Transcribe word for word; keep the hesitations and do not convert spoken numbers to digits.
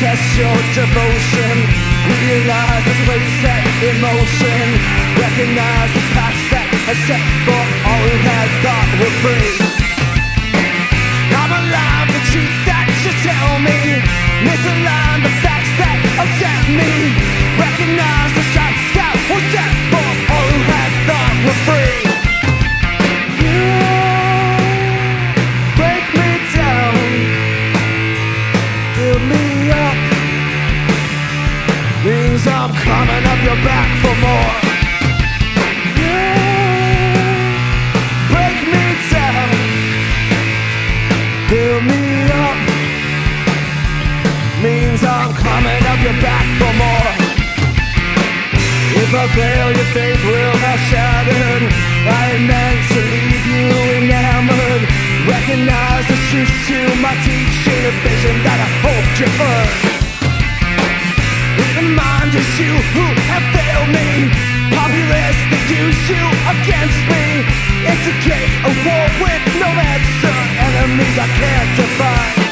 test your devotion. Realize the place set in motion. Recognize the past that has set for all who had thought were free. I'm alive, the truth that you tell me. Misalign the facts that upset me. Recognize the strife that was set for all who had thought were free. You break me down, build me up. Means I'm coming up your back for more. You break me down, build me up. Means I'm coming up your back for more. If I fail, your faith will have shattered. I meant to leave you enamored. Recognize the truth to my teaching, a vision that I hoped you earned. Remind is you who have failed me. Populace that use you against me. Instigate a war with no answer. Enemies I can't define.